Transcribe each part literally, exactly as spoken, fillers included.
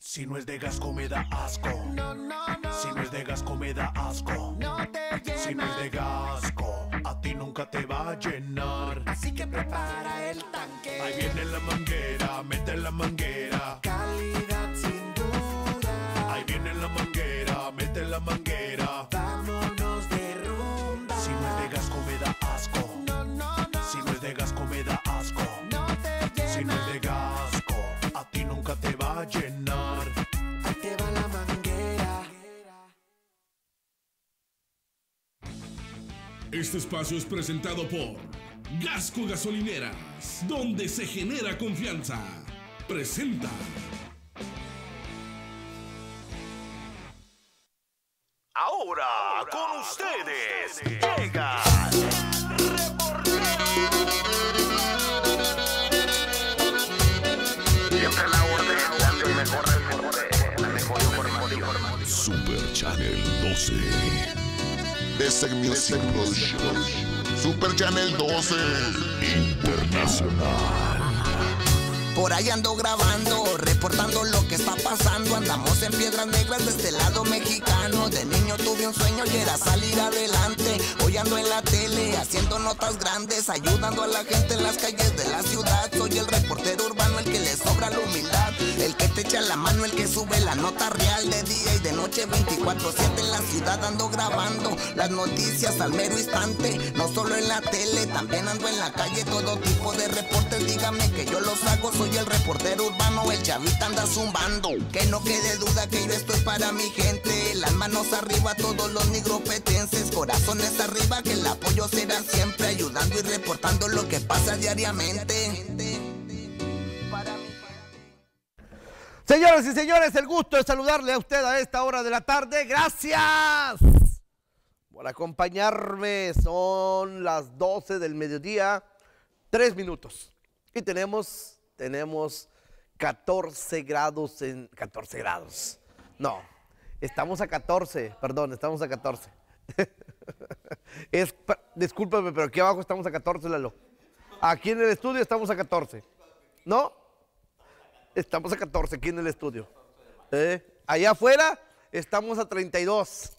Si no es de Gasco me da asco. No, no, no. Si no es de Gasco me da asco. No te llena. Si no es de Gasco, a ti nunca te va a llenar. Así que prepara el tanque. Ahí viene la manguera, mete la manguera. Calidad sin duda. Ahí viene la manguera, mete la manguera. Vámonos de rumba. Si no es de Gasco me da asco. No, no, no. Si no es de Gasco me da asco. No te llena. Si no es de Gasco, a ti nunca te va a llenar. Ahí te va la manguera. Este espacio es presentado por Gasco Gasolineras, donde se genera confianza. Presenta. Ahora, Ahora con ustedes, con ustedes llega Siempre la orden, dando el mejor reporte, la mejor información. Super Channel doce. Desert Music Production. Super Channel doce. Internacional. Por ahí ando grabando, reportando lo que está pasando. Andamos en Piedras Negras de este lado mexicano. De niño tuve un sueño y era salir adelante. Hoy ando en la tele haciendo notas grandes, ayudando a la gente en las calles de la ciudad. Soy el reportero urbano, el que le sobra la humildad, el que te echa la mano, el que sube la nota real. De día y de noche veinticuatro siete en la ciudad ando grabando las noticias al mero instante. No solo en la tele, también ando en la calle. Todo tipo de reportes, dígame que yo los hago. Soy el reportero urbano, el chavita anda zumbando. Que no quede duda que yo estoy para mi gente. Las manos arriba todos los nigropetenses. Corazones arriba que el apoyo será siempre. Ayudando y reportando lo que pasa diariamente. Señoras y señores, el gusto de saludarle a usted a esta hora de la tarde. Gracias por acompañarme. Son las doce del mediodía, tres minutos. Y tenemos... Tenemos catorce grados en... catorce grados. No, estamos a catorce, perdón, estamos a catorce. es, discúlpame, pero aquí abajo estamos a catorce, Lalo. Aquí en el estudio estamos a catorce. ¿No? Estamos a catorce aquí en el estudio. ¿Eh? Allá afuera estamos a treinta y dos.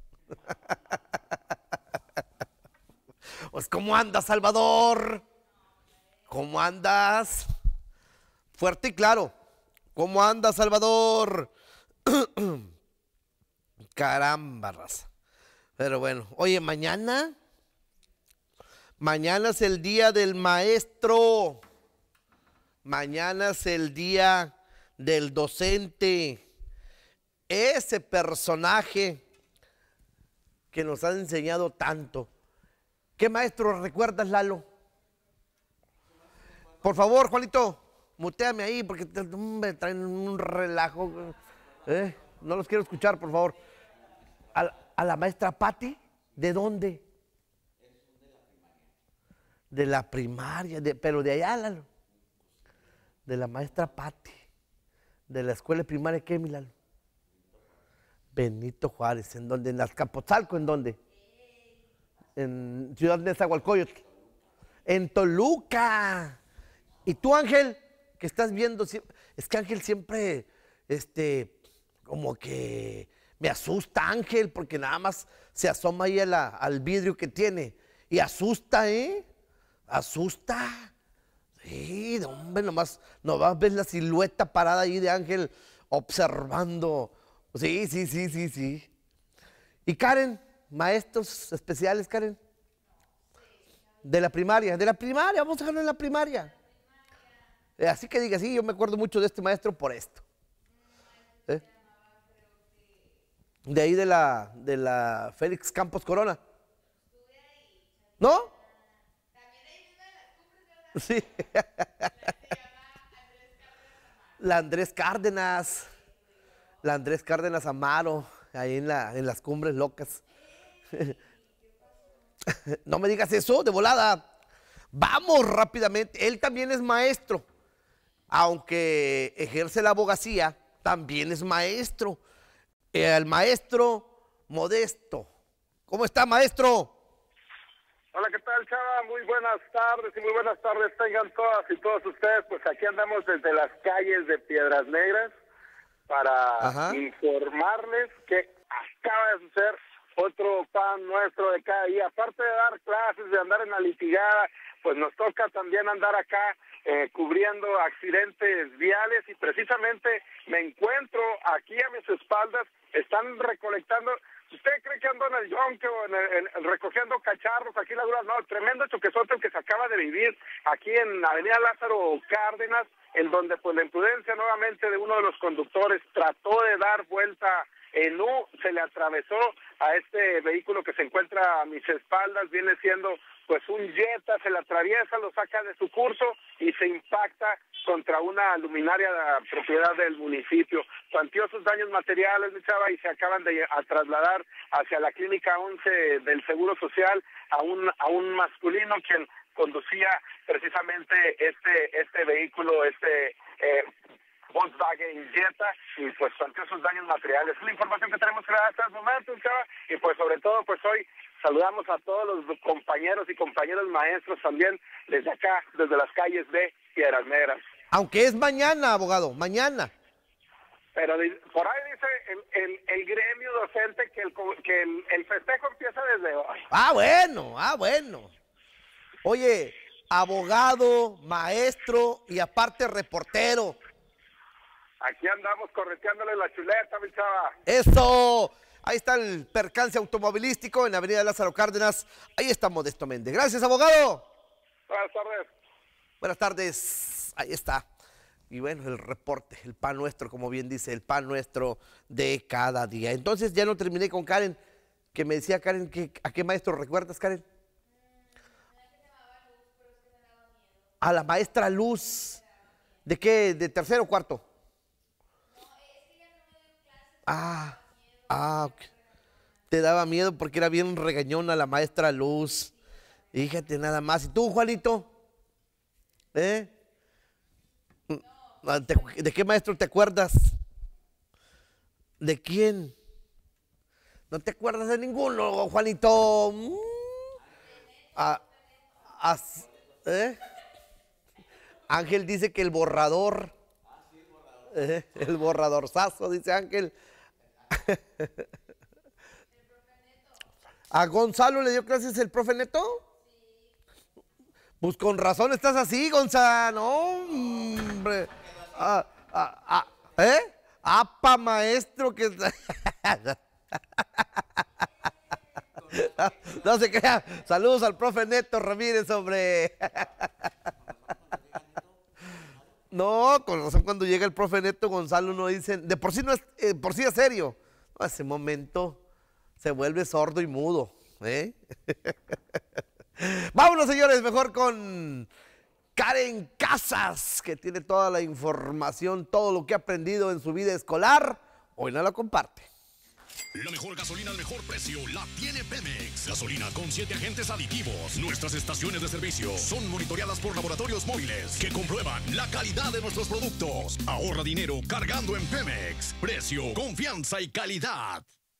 Pues, ¿cómo andas, Salvador? ¿Cómo andas? Fuerte y claro. ¿Cómo anda, Salvador? Caramba, raza. Pero bueno, oye, mañana, mañana es el día del maestro. Mañana es el día del docente. Ese personaje que nos ha enseñado tanto. ¿Qué maestro recuerdas, Lalo? Por favor, Juanito. Muteame ahí porque te, me traen un relajo. ¿Eh? No los quiero escuchar, por favor. A, a la maestra Patti, ¿de dónde? De la primaria, de, pero de allá, Lalo. De la maestra Patti. De la escuela primaria, ¿qué, mi Lalo? Benito Juárez. ¿En dónde? ¿En Azcapotzalco? ¿En dónde? En Ciudad de Nezahualcóyotl. En Toluca. ¿Y tú, Ángel? Que estás viendo, es que Ángel siempre, este, como que me asusta, Ángel, porque nada más se asoma ahí a la, al vidrio que tiene y asusta, ¿eh? Asusta. Sí, hombre, nomás, nomás ves la silueta parada ahí de Ángel observando. Sí, sí, sí, sí, sí. Y Karen, maestros especiales, Karen. De la primaria, de la primaria, vamos a dejarlo en la primaria. Así que diga, sí, yo me acuerdo mucho de este maestro por esto. ¿Eh? De ahí de la, de la Félix Campos Corona. ¿No? Sí. La Andrés Cárdenas. La Andrés Cárdenas Amaro, ahí en, la, en las Cumbres Locas. No me digas eso, de volada. Vamos rápidamente. Él también es maestro. Aunque ejerce la abogacía, también es maestro. El maestro Modesto. ¿Cómo está, maestro? Hola, ¿qué tal, Chava? Muy buenas tardes y muy buenas tardes tengan todas y todos ustedes. Pues aquí andamos desde las calles de Piedras Negras para Ajá. informarles que acaba de suceder otro pan nuestro de cada día. Aparte de dar clases, de andar en la litigada, pues nos toca también andar acá eh, cubriendo accidentes viales, y precisamente me encuentro aquí a mis espaldas, están recolectando. Si usted cree que ando en el yonque o en el, en, recogiendo cacharros aquí en la Dura, no, el tremendo choquezote el que se acaba de vivir aquí en Avenida Lázaro Cárdenas, en donde pues la imprudencia nuevamente de uno de los conductores trató de dar vuelta en U, se le atravesó a este vehículo que se encuentra a mis espaldas, viene siendo pues un Jetta, se le atraviesa, lo saca de su curso y se impacta contra una luminaria de la propiedad del municipio. Cuantiosos daños materiales, mi chava, y se acaban de a trasladar hacia la clínica once del Seguro Social a un a un masculino quien conducía precisamente este este vehículo, este eh, Volkswagen Jetta, y pues cuantiosos daños materiales. Es la información que tenemos hasta el momento, chava, y pues sobre todo pues hoy saludamos a todos los compañeros y compañeros maestros también desde acá, desde las calles de Piedras Negras. Aunque es mañana, abogado, mañana. Pero por ahí dice el, el, el gremio docente que, el, que el, el festejo empieza desde hoy. Ah, bueno, ah, bueno. Oye, abogado, maestro y aparte reportero. Aquí andamos correteándole la chuleta, mi chava. ¡Eso! Ahí está el percance automovilístico en Avenida Lázaro Cárdenas. Ahí está Modesto Méndez. Gracias, abogado. Buenas tardes. Buenas tardes. Ahí está. Y bueno, el reporte, el pan nuestro, como bien dice, el pan nuestro de cada día. Entonces ya no terminé con Karen, que me decía Karen, que, ¿a qué maestro recuerdas, Karen? A la maestra Luz. ¿De qué? ¿De tercero o cuarto? Ah, ah, ok. Te daba miedo porque era bien regañona la maestra Luz. Fíjate nada más. ¿Y tú, Juanito? ¿Eh? ¿De qué maestro te acuerdas? ¿De quién? ¿No te acuerdas de ninguno, Juanito? Ah, ah, ¿eh? Ángel dice que el borrador. ¿Eh? El borradorzazo, dice Ángel. ¿A Gonzalo le dio clases el profe Neto? Pues con razón estás así, Gonzalo. No, hombre. Ah, ah, ah, ¿eh? Apa, maestro, que... No se crea. Saludos al profe Neto Ramírez, hombre. No, con razón cuando llega el profe Neto Gonzalo no dicen, de por sí no es, eh, por sí es serio. A ese momento se vuelve sordo y mudo, ¿eh? Vámonos, señores, mejor con Karen Casas, que tiene toda la información, todo lo que ha aprendido en su vida escolar. Hoy no la comparte. La mejor gasolina al mejor precio la tiene Pemex. Gasolina con siete agentes aditivos. Nuestras estaciones de servicio son monitoreadas por laboratorios móviles que comprueban la calidad de nuestros productos. Ahorra dinero cargando en Pemex. Precio, confianza y calidad.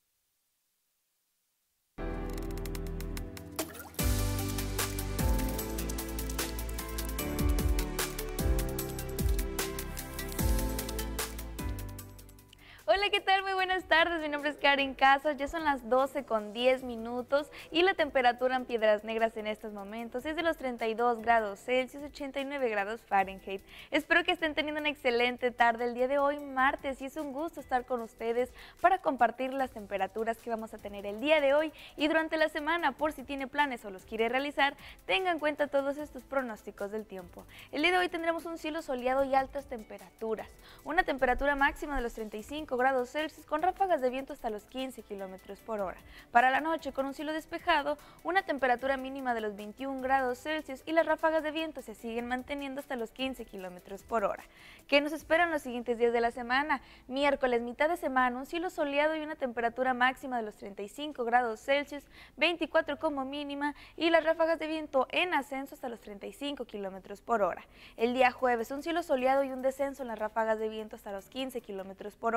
Hola, ¿qué tal? Muy buenas tardes, mi nombre es Karen Casas, ya son las doce con diez minutos y la temperatura en Piedras Negras en estos momentos es de los treinta y dos grados Celsius, ochenta y nueve grados Fahrenheit. Espero que estén teniendo una excelente tarde el día de hoy, martes, y es un gusto estar con ustedes para compartir las temperaturas que vamos a tener el día de hoy y durante la semana. Por si tiene planes o los quiere realizar, tenga en cuenta todos estos pronósticos del tiempo. El día de hoy tendremos un cielo soleado y altas temperaturas, una temperatura máxima de los treinta y cinco grados Celsius con ráfagas de viento hasta los quince kilómetros por hora. Para la noche, con un cielo despejado, una temperatura mínima de los veintiún grados Celsius y las ráfagas de viento se siguen manteniendo hasta los quince kilómetros por hora. ¿Qué nos esperan los siguientes días de la semana? Miércoles, mitad de semana, un cielo soleado y una temperatura máxima de los treinta y cinco grados Celsius, veinticuatro como mínima, y las ráfagas de viento en ascenso hasta los treinta y cinco kilómetros por hora. El día jueves, un cielo soleado y un descenso en las ráfagas de viento hasta los quince kilómetros por hora.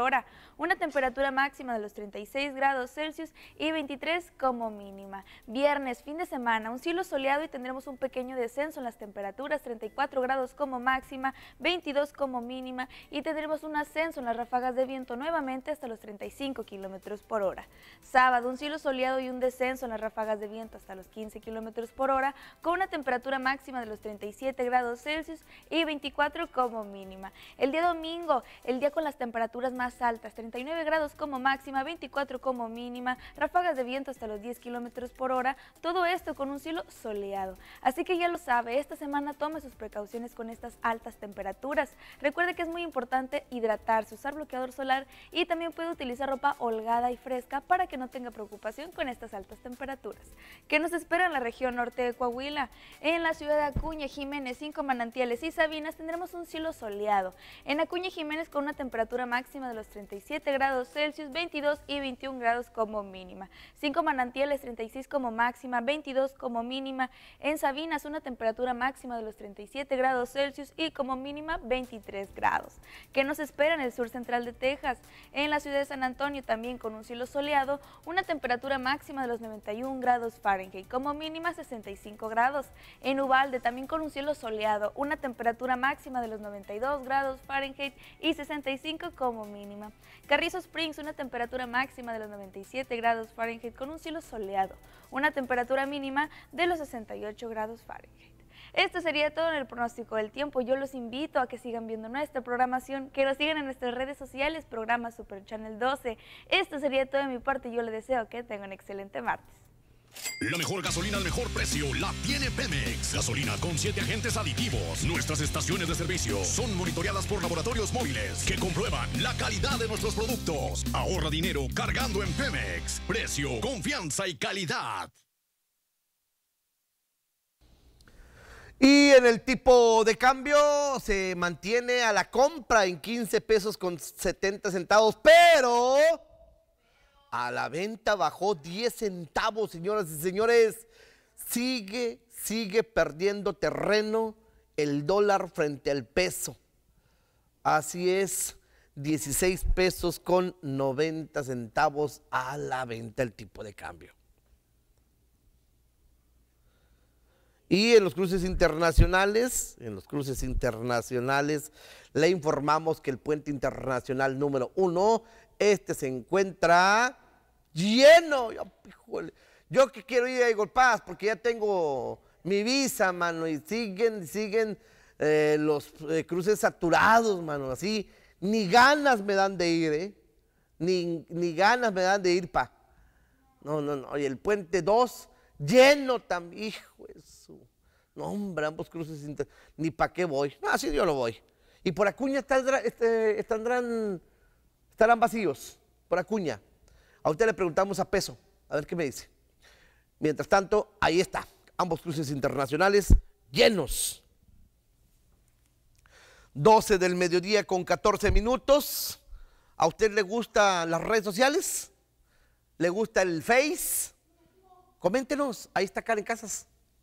una temperatura máxima de los treinta y seis grados Celsius y veintitrés como mínima. Viernes, fin de semana, un cielo soleado y tendremos un pequeño descenso en las temperaturas, treinta y cuatro grados como máxima, veintidós como mínima y tendremos un ascenso en las ráfagas de viento nuevamente hasta los treinta y cinco kilómetros por hora. Sábado, un cielo soleado y un descenso en las ráfagas de viento hasta los quince kilómetros por hora con una temperatura máxima de los treinta y siete grados Celsius y veinticuatro como mínima. El día domingo, el día con las temperaturas más altas, treinta y nueve grados como máxima, veinticuatro como mínima, ráfagas de viento hasta los diez kilómetros por hora, todo esto con un cielo soleado. Así que ya lo sabe, esta semana tome sus precauciones con estas altas temperaturas. Recuerde que es muy importante hidratarse, usar bloqueador solar y también puede utilizar ropa holgada y fresca para que no tenga preocupación con estas altas temperaturas. ¿Qué nos espera en la región norte de Coahuila? En la ciudad de Acuña, Jiménez, Cinco Manantiales y Sabinas tendremos un cielo soleado. En Acuña, Jiménez con una temperatura máxima de los treinta y siete grados Celsius, veintidós y veintiún grados como mínima. Cinco Manantiales, treinta y seis como máxima, veintidós como mínima. En Sabinas una temperatura máxima de los treinta y siete grados Celsius y como mínima veintitrés grados. ¿Qué nos espera en el sur central de Texas? En la ciudad de San Antonio también con un cielo soleado, una temperatura máxima de los noventa y un grados Fahrenheit, como mínima sesenta y cinco grados. En Uvalde también con un cielo soleado, una temperatura máxima de los noventa y dos grados Fahrenheit y sesenta y cinco como mínima. Carrizo Springs, una temperatura máxima de los noventa y siete grados Fahrenheit con un cielo soleado, una temperatura mínima de los sesenta y ocho grados Fahrenheit. Esto sería todo en el pronóstico del tiempo. Yo los invito a que sigan viendo nuestra programación, que nos sigan en nuestras redes sociales, programa Super Channel doce. Esto sería todo de mi parte y yo les deseo que tengan un excelente martes. La mejor gasolina al mejor precio la tiene Pemex. Gasolina con siete agentes aditivos. Nuestras estaciones de servicio son monitoreadas por laboratorios móviles que comprueban la calidad de nuestros productos. Ahorra dinero cargando en Pemex. Precio, confianza y calidad. Y en el tipo de cambio se mantiene a la compra en quince pesos con setenta centavos, pero a la venta bajó diez centavos, señoras y señores. Sigue, sigue perdiendo terreno el dólar frente al peso. Así es, dieciséis pesos con noventa centavos a la venta el tipo de cambio. Y en los cruces internacionales, en los cruces internacionales, le informamos que el puente internacional número uno, este se encuentra lleno. Yo, híjole, yo que quiero ir a Eagle Pass porque ya tengo mi visa, mano, y siguen, siguen eh, los eh, cruces saturados, mano, así, ni ganas me dan de ir, ¿eh? Ni, ni ganas me dan de ir, pa. No, no, no, y el puente dos, lleno también, hijo de su... No, hombre, ambos cruces, inter... ni para qué voy. No, sí, yo lo voy. Y por Acuña estarán, este, estarán, estarán vacíos, por Acuña. Ahorita le preguntamos a Peso, a ver qué me dice. Mientras tanto, ahí está, ambos cruces internacionales llenos. doce del mediodía con catorce minutos. ¿A usted le gustan las redes sociales? ¿Le gusta el Face? Coméntenos, ahí está Karen Casas.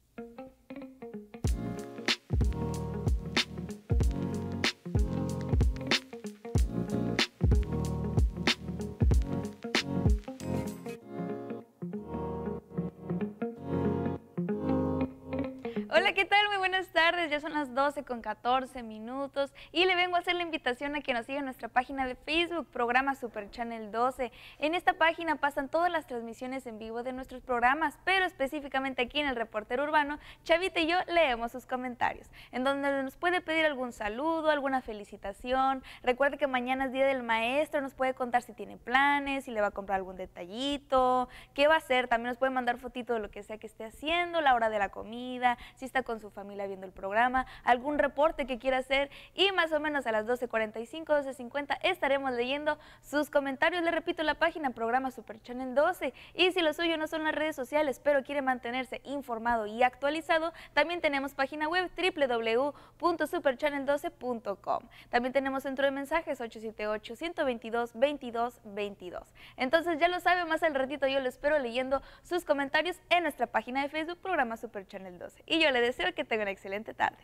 Hola, ¿qué tal? Muy buenas tardes, ya son las doce con catorce minutos y le vengo a hacer la invitación a que nos siga en nuestra página de Facebook, programa Super Channel doce. En esta página pasan todas las transmisiones en vivo de nuestros programas, pero específicamente aquí en el Reportero Urbano, Chavita y yo leemos sus comentarios, en donde nos puede pedir algún saludo, alguna felicitación. Recuerde que mañana es Día del Maestro, nos puede contar si tiene planes, si le va a comprar algún detallito, qué va a hacer. También nos puede mandar fotito de lo que sea que esté haciendo, la hora de la comida, si está con su familia viendo el programa, algún reporte que quiera hacer, y más o menos a las doce cuarenta y cinco, doce cincuenta estaremos leyendo sus comentarios. Le repito la página, programa Super Channel doce, y si lo suyo no son las redes sociales, pero quiere mantenerse informado y actualizado, también tenemos página web doble u doble u doble u punto super channel doce punto com. También tenemos centro de mensajes ocho siete ocho, uno dos dos, veintidós veintidós. Entonces ya lo sabe, más al ratito yo lo espero leyendo sus comentarios en nuestra página de Facebook, programa Super Channel doce. Y yo le deseo que tenga una excelente tarde.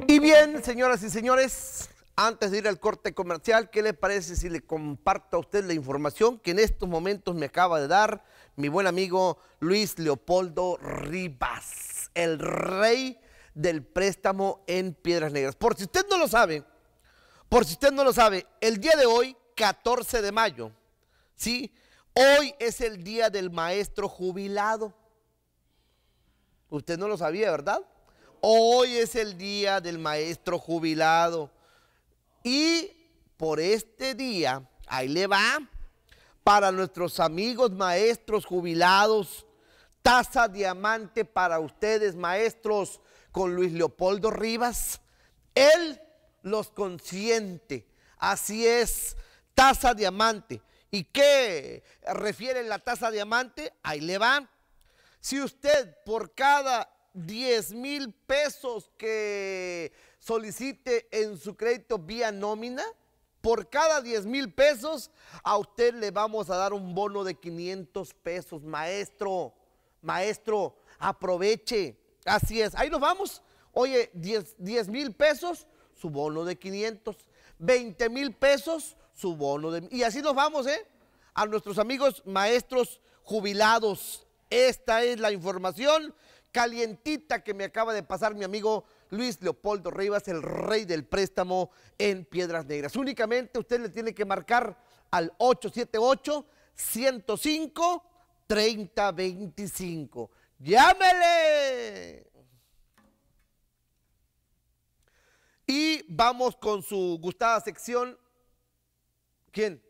Y bien, señoras y señores, antes de ir al corte comercial, ¿qué le parece si le comparto a usted la información que en estos momentos me acaba de dar mi buen amigo Luis Leopoldo Rivas, el rey del préstamo en Piedras Negras? Por si usted no lo sabe, por si usted no lo sabe, el día de hoy, catorce de mayo, ¿sí? Hoy es el día del maestro jubilado. Usted no lo sabía, ¿verdad? Hoy es el día del maestro jubilado. Y por este día, ahí le va, para nuestros amigos maestros jubilados, taza diamante para ustedes, maestros, con Luis Leopoldo Rivas. Él los consiente. Así es, taza diamante. ¿Y qué refiere la taza diamante? Ahí le va. Si usted por cada diez mil pesos que solicite en su crédito vía nómina, por cada diez mil pesos a usted le vamos a dar un bono de quinientos pesos. Maestro, maestro, aproveche. Así es, ahí nos vamos. Oye, diez mil pesos, su bono de quinientos. veinte mil pesos, su bono de... Y así nos vamos, ¿eh? A nuestros amigos maestros jubilados. Esta es la información calientita que me acaba de pasar mi amigo Luis Leopoldo Rivas, el rey del préstamo en Piedras Negras. Únicamente usted le tiene que marcar al ocho siete ocho, ciento cinco, treinta veinticinco. ¡Llámele! Y vamos con su gustada sección. ¿Quién?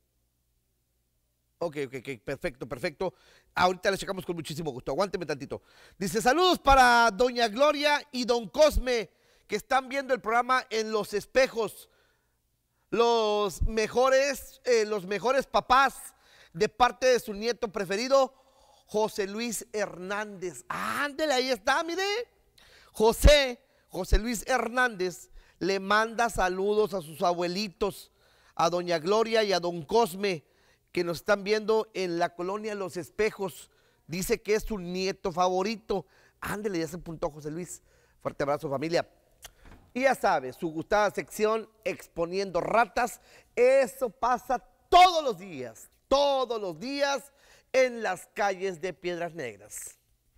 Ok, ok, ok, perfecto, perfecto. Ahorita le checamos con muchísimo gusto. Aguánteme tantito. Dice, saludos para doña Gloria y don Cosme, que están viendo el programa en Los Espejos. Los mejores, eh, los mejores papás, de parte de su nieto preferido, José Luis Hernández. Ándele, ahí está, mire. José, José Luis Hernández le manda saludos a sus abuelitos, a doña Gloria y a don Cosme, que nos están viendo en la colonia Los Espejos. Dice que es su nieto favorito. Ándele, ya se apuntó José Luis. Fuerte abrazo, familia. Y ya sabe, su gustada sección, exponiendo ratas. Eso pasa todos los días, todos los días en las calles de Piedras Negras.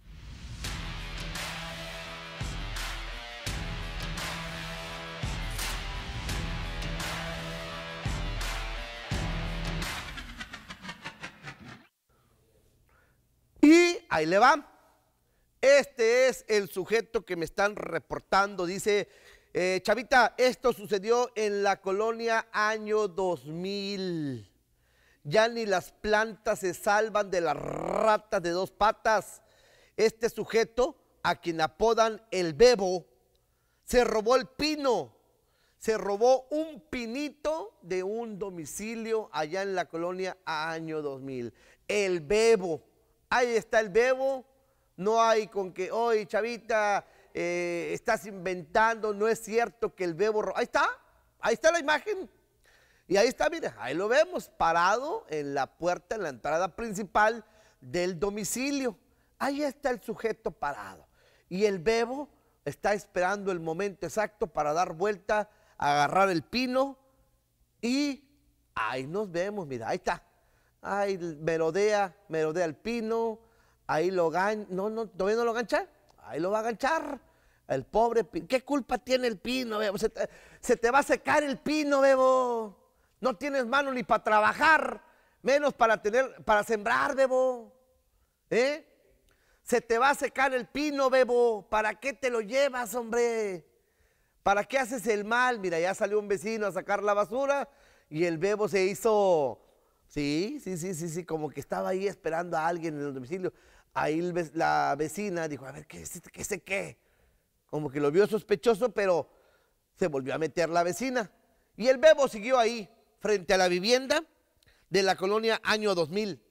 Y ahí le va. Este es el sujeto que me están reportando. Dice, eh, Chavita, esto sucedió en la colonia año dos mil. Ya ni las plantas se salvan de las ratas de dos patas. Este sujeto, a quien apodan el Bebo, se robó el pino. Se robó un pinito de un domicilio allá en la colonia año dos mil. El Bebo. Ahí está el Bebo, no hay con que, oye, Chavita, eh, estás inventando, no es cierto que el Bebo... Ahí está, ahí está la imagen. Y ahí está, mira, ahí lo vemos, parado en la puerta, en la entrada principal del domicilio. Ahí está el sujeto parado. Y el Bebo está esperando el momento exacto para dar vuelta, agarrar el pino. Y ahí nos vemos, mira, ahí está. Ahí merodea, merodea el pino, ahí lo gancha, no, no, todavía no lo gancha, ahí lo va a ganchar, el pobre pino. ¿Qué culpa tiene el pino, Bebo? Se te, se te va a secar el pino, Bebo, no tienes mano ni para trabajar, menos para tener, para sembrar, Bebo, ¿eh? Se te va a secar el pino, Bebo, ¿para qué te lo llevas, hombre? ¿Para qué haces el mal? Mira, ya salió un vecino a sacar la basura y el Bebo se hizo... Sí, sí, sí, sí, sí, como que estaba ahí esperando a alguien en el domicilio. Ahí el, la vecina dijo, a ver, ¿qué es qué sé qué? Como que lo vio sospechoso, pero se volvió a meter la vecina. Y el Bebo siguió ahí, frente a la vivienda de la colonia año dos mil.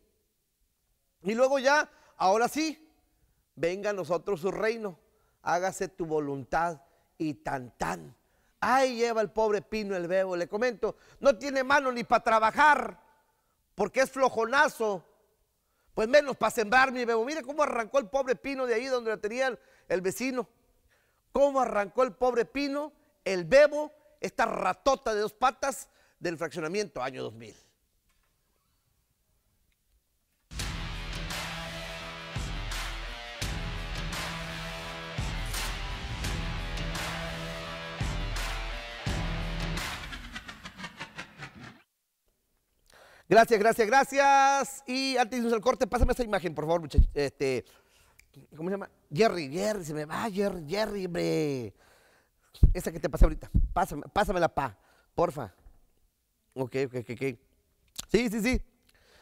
Y luego ya, ahora sí, venga a nosotros su reino, hágase tu voluntad y tan tan. Ahí lleva el pobre pino el Bebo, le comento, no tiene mano ni para trabajar, porque es flojonazo, pues menos para sembrar, mi Bebo. Mire cómo arrancó el pobre pino de ahí donde lo tenía el, el vecino. cómo arrancó el pobre Pino, el Bebo, esta ratota de dos patas del fraccionamiento año dos mil. Gracias, gracias, gracias. Y antes de irnos al corte, pásame esta imagen, por favor, muchachos. Este, ¿cómo se llama? Jerry, Jerry, se me va, Jerry, Jerry, hombre. Esa que te pasé ahorita. Pásame, pásamela, pa, porfa. Ok, ok, ok, ok. Sí, sí, sí.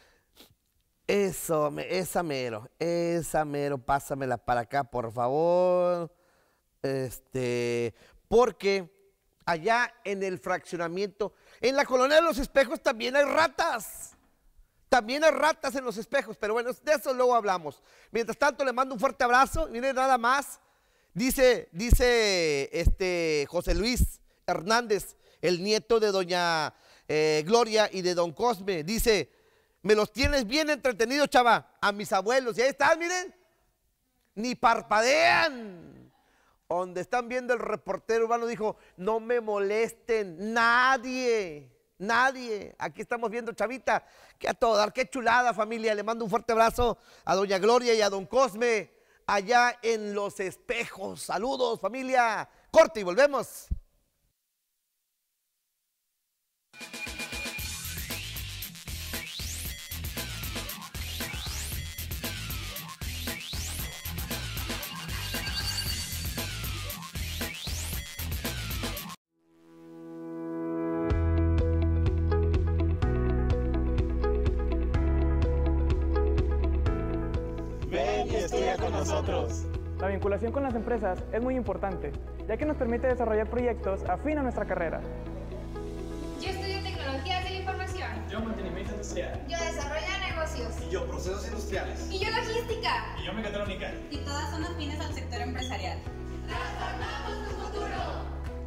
Eso, esa mero, esa mero, pásamela para acá, por favor. Este, porque allá en el fraccionamiento, en la colonia de los espejos también hay ratas. También hay ratas en los espejos, pero bueno, de eso luego hablamos. Mientras tanto, le mando un fuerte abrazo. Miren nada más. Dice, dice este José Luis Hernández, el nieto de doña eh, Gloria y de don Cosme. Dice, me los tienes bien entretenidos, chava, a mis abuelos. Y ahí están, miren. Ni parpadean. Donde están viendo el reportero urbano dijo, no me molesten, nadie, nadie. Aquí estamos viendo, chavita, que a todo dar, qué chulada, familia. Le mando un fuerte abrazo a doña Gloria y a don Cosme, allá en Los Espejos. Saludos, familia. Corte y volvemos. Con nosotros. La vinculación con las empresas es muy importante, ya que nos permite desarrollar proyectos afín a nuestra carrera. Yo estudio tecnologías de la información. Yo mantenimiento industrial. Yo desarrollo de negocios. Y yo procesos industriales. Y yo logística. Y yo mecatrónica. Y todas son afines al sector empresarial. ¡Transformamos tu futuro!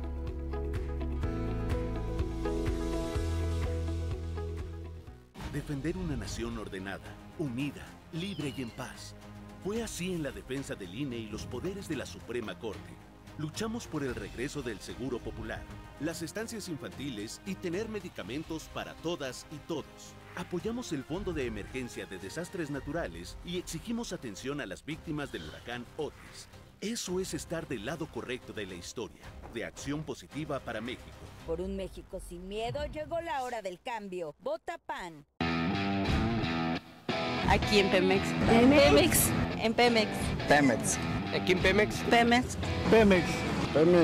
Defender una nación ordenada, unida, libre y en paz. Fue así en la defensa del I N E y los poderes de la Suprema Corte. Luchamos por el regreso del Seguro Popular, las estancias infantiles y tener medicamentos para todas y todos. Apoyamos el Fondo de Emergencia de Desastres Naturales y exigimos atención a las víctimas del huracán Otis. Eso es estar del lado correcto de la historia, de acción positiva para México. Por un México sin miedo llegó la hora del cambio. Vota P A N. Aquí en Pemex. En Pemex. En Pemex. Pemex. Aquí en Pemex. Pemex. Pemex. Pemex.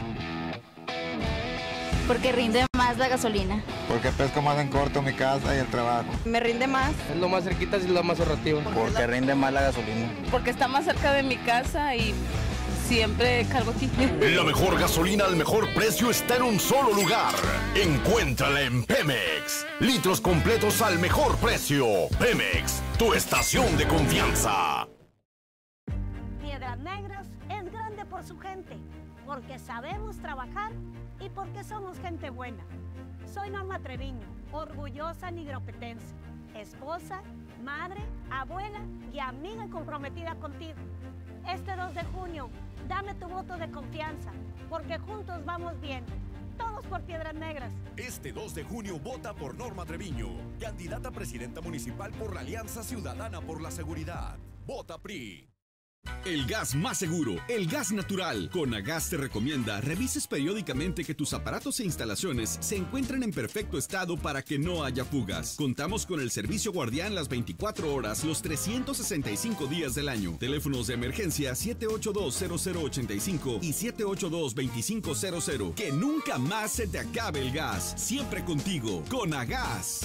Porque rinde más la gasolina. Porque pesco más en corto mi casa y el trabajo. Me rinde más. Es lo más cerquita y lo más ahorrativo. Porque rinde más la gasolina. Porque está más cerca de mi casa y siempre cargo aquí. La mejor gasolina al mejor precio está en un solo lugar. Encuéntrala en Pemex. Litros completos al mejor precio. Pemex, tu estación de confianza. Piedras Negras es grande por su gente, porque sabemos trabajar y porque somos gente buena. Soy Norma Treviño, orgullosa nigropetense, esposa, madre, abuela y amiga comprometida contigo. Este dos de junio, dame tu voto de confianza, porque juntos vamos bien. Todos por Piedras Negras. Este dos de junio vota por Norma Treviño, candidata a presidenta municipal por la Alianza Ciudadana por la Seguridad. Vota P R I. El gas más seguro, el gas natural. Conagas te recomienda revises periódicamente que tus aparatos e instalaciones se encuentren en perfecto estado para que no haya fugas. Contamos con el servicio guardián las veinticuatro horas, los trescientos sesenta y cinco días del año. Teléfonos de emergencia siete ocho dos, cero cero ocho cinco y siete ocho dos, dos cinco cero cero. Que nunca más se te acabe el gas. Siempre contigo. Conagas.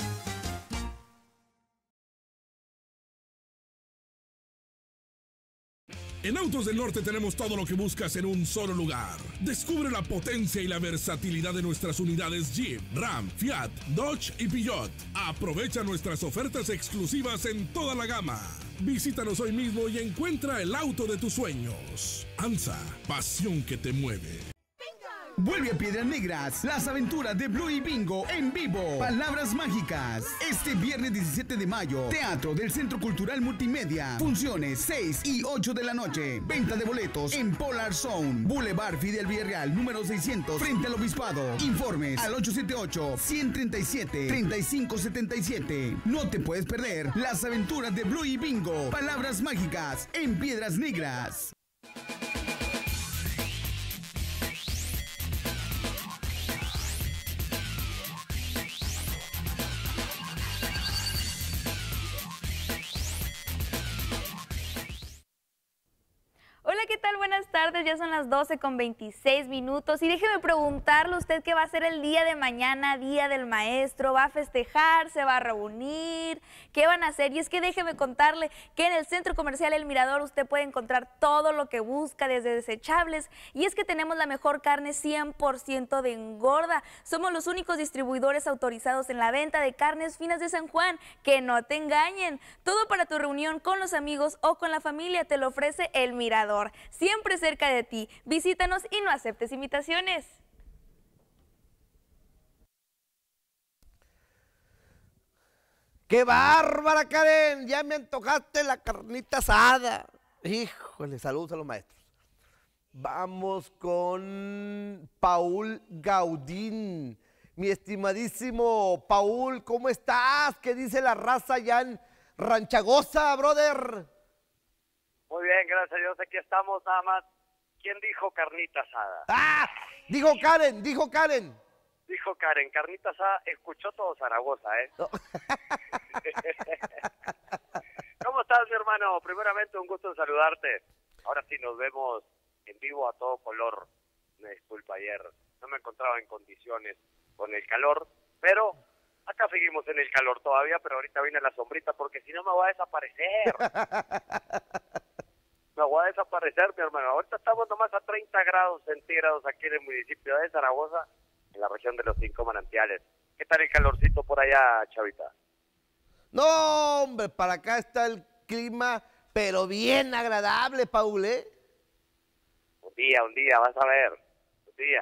En Autos del Norte tenemos todo lo que buscas en un solo lugar. Descubre la potencia y la versatilidad de nuestras unidades Jeep, Ram, Fiat, Dodge y Peugeot. Aprovecha nuestras ofertas exclusivas en toda la gama. Visítanos hoy mismo y encuentra el auto de tus sueños. ANSA, pasión que te mueve. Vuelve a Piedras Negras, las aventuras de Blue y Bingo en vivo. Palabras mágicas. Este viernes diecisiete de mayo, Teatro del Centro Cultural Multimedia. Funciones seis y ocho de la noche. Venta de boletos en Polar Zone, Boulevard Fidel Villarreal, número seiscientos, frente al Obispado. Informes al ocho siete ocho, uno tres siete, tres cinco siete siete. No te puedes perder las aventuras de Blue y Bingo. Palabras mágicas en Piedras Negras. Hola, ¿qué tal? Buenas tardes, ya son las doce con veintiséis minutos y déjeme preguntarle a usted qué va a hacer el día de mañana, Día del Maestro. ¿Va a festejar? ¿Se va a reunir? ¿Qué van a hacer? Y es que déjeme contarle que en el Centro Comercial El Mirador usted puede encontrar todo lo que busca, desde desechables, y es que tenemos la mejor carne cien por ciento de engorda. Somos los únicos distribuidores autorizados en la venta de carnes finas de San Juan. Que no te engañen. Todo para tu reunión con los amigos o con la familia te lo ofrece El Mirador. Siempre cerca de ti. Visítanos y no aceptes invitaciones. ¡Qué bárbara, Karen! Ya me antojaste la carnita asada. Híjole, saludos a los maestros. Vamos con Paul Gaudín. Mi estimadísimo Paul, ¿cómo estás? ¿Qué dice la raza ya en Ranchagosa, brother? Muy bien, gracias a Dios, aquí estamos nada más. ¿Quién dijo carnita asada? ¡Ah! Dijo Karen, dijo Karen. Dijo Karen, carnita asada, escuchó todo Zaragoza, ¿eh? No. ¿Cómo estás, mi hermano? Primeramente, un gusto en saludarte. Ahora sí nos vemos en vivo a todo color. Me disculpa, ayer no me encontraba en condiciones con el calor, pero acá seguimos en el calor todavía, pero ahorita viene la sombrita porque si no me voy a desaparecer. Me voy a desaparecer, mi hermano. Ahorita estamos nomás a treinta grados centígrados aquí en el municipio de Zaragoza, en la región de los Cinco Manantiales. ¿Qué tal el calorcito por allá, Chavita? No, hombre, para acá está el clima, pero bien agradable, Paul, ¿eh? Un día, un día, vas a ver. Un día.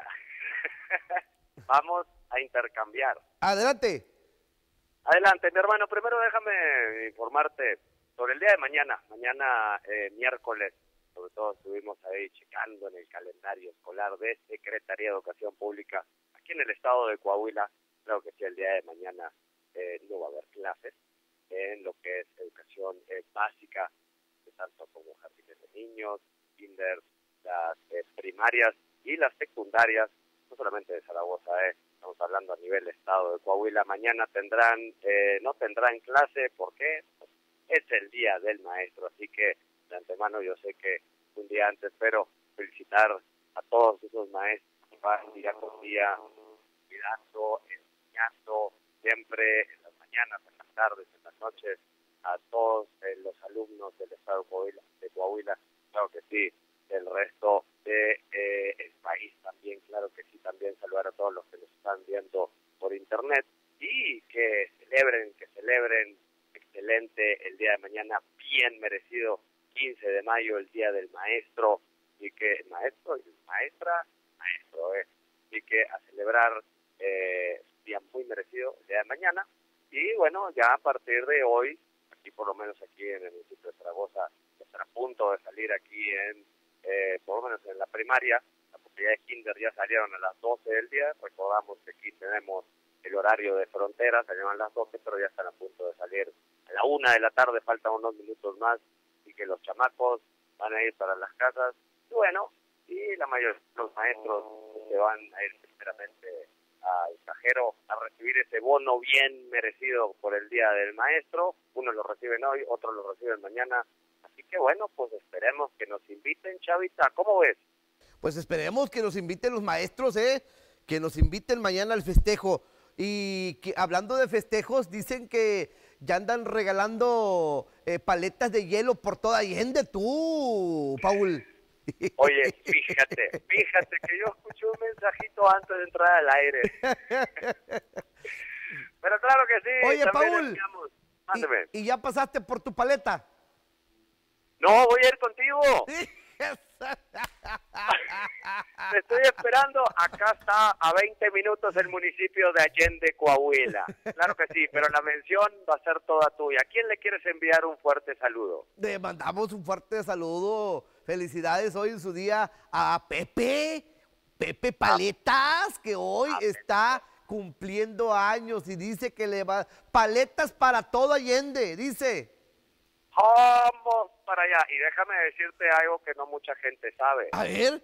Vamos a intercambiar. Adelante. Adelante, mi hermano. Primero déjame informarte sobre el día de mañana, mañana eh, miércoles, sobre todo estuvimos ahí checando en el calendario escolar de Secretaría de Educación Pública, aquí en el estado de Coahuila. Creo que sí, el día de mañana eh, no va a haber clases en lo que es educación eh, básica, de tanto como jardines de niños, kinder, las eh, primarias y las secundarias, no solamente de Zaragoza, eh, estamos hablando a nivel estado de Coahuila. Mañana tendrán, eh, no tendrán clase, ¿por qué? Es el Día del Maestro, así que de antemano yo sé que un día antes, pero felicitar a todos esos maestros que van día por día cuidando, enseñando siempre en las mañanas, en las tardes, en las noches, a todos eh, los alumnos del estado de Coahuila, de Coahuila, claro que sí, del resto del de, eh, país también, claro que sí, también saludar a todos los que nos están viendo por internet y que celebren, que celebren excelente el día de mañana, bien merecido, quince de mayo, el Día del Maestro, y que maestro y maestra, maestro, eh, y que a celebrar eh, un día muy merecido el día de mañana, y bueno, ya a partir de hoy, aquí por lo menos aquí en el municipio de Zaragoza, estará a punto de salir aquí en, eh, por lo menos en la primaria, la posibilidad de kinder ya salieron a las doce del día, recordamos que aquí tenemos el horario de frontera, salieron a las doce, pero ya están a punto de salir a la una de la tarde, faltan unos minutos más, y que los chamacos van a ir para las casas, y bueno, y la mayoría de los maestros se van a ir sinceramente al cajero a recibir ese bono bien merecido por el Día del Maestro. Unos lo reciben hoy, otros lo reciben mañana, así que bueno, pues esperemos que nos inviten, Chavita, ¿cómo ves? Pues esperemos que nos inviten los maestros, ¿eh? Que nos inviten mañana al festejo. Y que, hablando de festejos, dicen que ya andan regalando eh, paletas de hielo por toda Allende, tú, Paul. Oye, fíjate, fíjate que yo escuché un mensajito antes de entrar al aire. Pero claro que sí. Oye, Paul, enviamos. Mándeme. ¿Y, ¿y ya pasaste por tu paleta? No, voy a ir contigo. Te estoy esperando. Acá está a veinte minutos el municipio de Allende, Coahuila. Claro que sí, pero la mención va a ser toda tuya. ¿A quién le quieres enviar un fuerte saludo? Le mandamos un fuerte saludo. Felicidades hoy en su día a Pepe, Pepe Paletas, que hoy ah, está cumpliendo años y dice que le va paletas para todo Allende, dice. Vamos para allá. Y déjame decirte algo que no mucha gente sabe. A ver.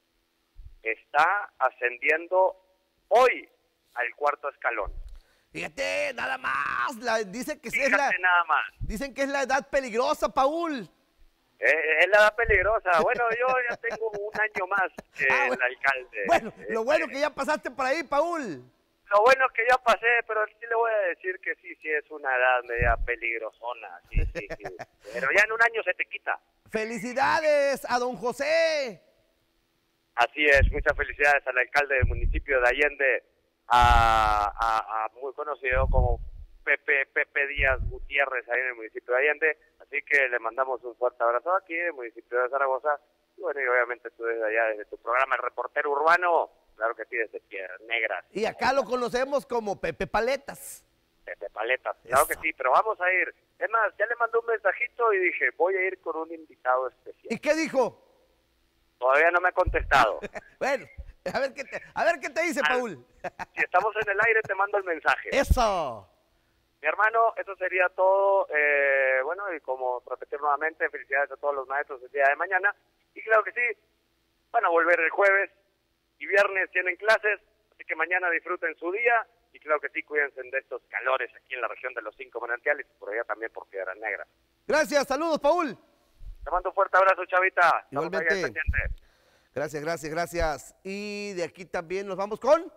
Está ascendiendo hoy al cuarto escalón. Fíjate, nada más. La, dice que Fíjate es la, nada más. Dicen que es la edad peligrosa, Paul. Eh, es la edad peligrosa. Bueno, yo ya tengo un año más que ah, el bueno. alcalde. Bueno, eh, lo bueno que ya pasaste por ahí, Paul. Lo bueno es que ya pasé, pero sí le voy a decir que sí, sí es una edad media peligrosona. Sí, sí, sí. Pero ya en un año se te quita. ¡Felicidades a don José! Así es, muchas felicidades al alcalde del municipio de Allende, a, a, a muy conocido como Pepe, Pepe Díaz Gutiérrez, ahí en el municipio de Allende. Así que le mandamos un fuerte abrazo aquí en el municipio de Zaragoza. Y bueno, y obviamente tú desde allá, desde tu programa El Reportero Urbano, claro que sí, desde Piedras Negras. Y acá lo conocemos como Pepe Paletas. Pepe Paletas, claro Eso. que sí, pero vamos a ir. Es más, ya le mandé un mensajito y dije, voy a ir con un invitado especial. ¿Y qué dijo? Todavía no me ha contestado. Bueno, a ver qué te, a ver qué te dice, ah, Paul. Si estamos en el aire, te mando el mensaje. ¡Eso! Mi hermano, eso sería todo. Eh, bueno, y como repetir nuevamente, felicidades a todos los maestros el día de mañana. Y claro que sí, van a volver el jueves y viernes tienen clases, así que mañana disfruten su día. Y claro que sí, cuídense de estos calores aquí en la región de los Cinco Manantiales y por allá también por Piedras Negras. Gracias, saludos, Paul. Te mando un fuerte abrazo, Chavita. Igualmente. Gracias, gracias, gracias. Y de aquí también nos vamos con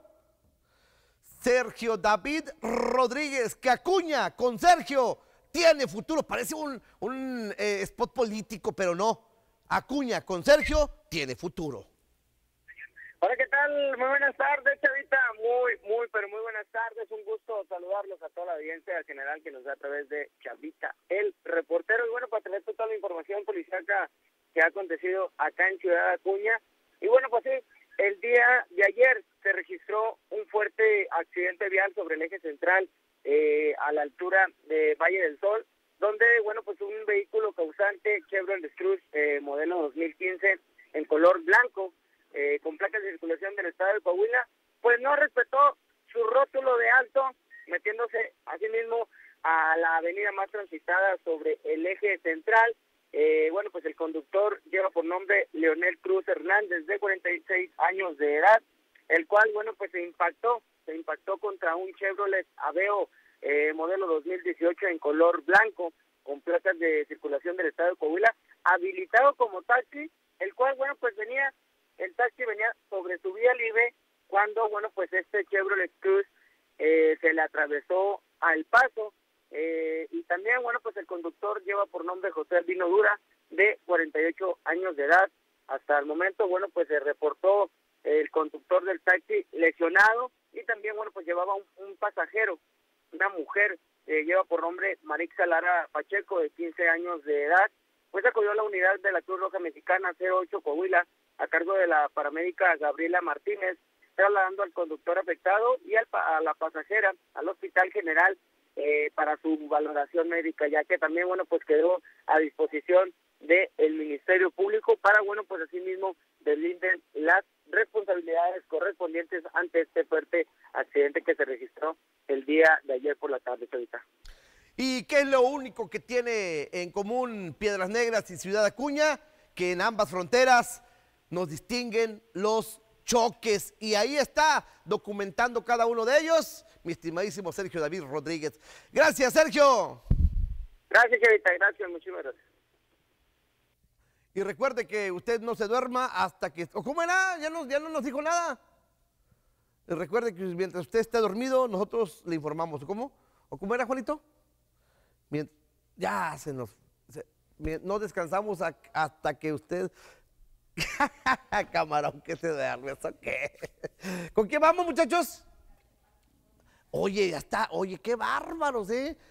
Sergio David Rodríguez, que Acuña con Sergio tiene futuro. Parece un, un eh, spot político, pero no. Acuña con Sergio tiene futuro. Hola, ¿qué tal? Muy buenas tardes, Chavita. Muy, muy, pero muy buenas tardes. Un gusto saludarlos a toda la audiencia general que nos da a través de Chavita, el reportero. Y bueno, para tener toda la información policíaca que ha acontecido acá en Ciudad Acuña. Y bueno, pues sí, el día de ayer se registró un fuerte accidente vial sobre el eje central eh, a la altura de Valle del Sol, donde, bueno, pues un vehículo causante Chevrolet Cruze eh, modelo dos mil quince en color blanco, Eh, con placas de circulación del estado de Coahuila, pues no respetó su rótulo de alto, metiéndose asimismo a la avenida más transitada sobre el eje central. Eh, bueno, pues el conductor lleva por nombre Leonel Cruz Hernández, de cuarenta y seis años de edad, el cual, bueno, pues se impactó, se impactó contra un Chevrolet Aveo eh, modelo dos mil dieciocho en color blanco, con placas de circulación del estado de Coahuila, habilitado como taxi, el cual, bueno, pues venía El taxi venía sobre su vía libre cuando, bueno, pues este Chevrolet Cruze eh, se le atravesó al paso. Eh, y también, bueno, pues el conductor lleva por nombre José Albino Dura, de cuarenta y ocho años de edad. Hasta el momento, bueno, pues se reportó el conductor del taxi lesionado y también, bueno, pues llevaba un, un pasajero, una mujer, eh, lleva por nombre Marixa Lara Pacheco, de quince años de edad. Pues acudió a la unidad de la Cruz Roja Mexicana cero ocho Coahuila, a cargo de la paramédica Gabriela Martínez, trasladando al conductor afectado y al, a la pasajera al Hospital General eh, para su valoración médica, ya que también, bueno, pues quedó a disposición del Ministerio Público para, bueno, pues así mismo deslinden las responsabilidades correspondientes ante este fuerte accidente que se registró el día de ayer por la tarde, ahorita. ¿Y qué es lo único que tiene en común Piedras Negras y Ciudad Acuña? Que en ambas fronteras nos distinguen los choques. Y ahí está, documentando cada uno de ellos, mi estimadísimo Sergio David Rodríguez. Gracias, Sergio. Gracias, Chavita, gracias, muchísimas gracias. Y recuerde que usted no se duerma hasta que... ¿O cómo era? Ya no, ya no nos dijo nada. Y recuerde que mientras usted esté dormido, nosotros le informamos. ¿Cómo? ¿O cómo era, Juanito? Mient... Ya se nos... Se... No descansamos a... hasta que usted... Camarón, que se duerme, ¿eso qué? ¿Con qué vamos, muchachos? Oye, ya está. Oye, qué bárbaros, ¿eh?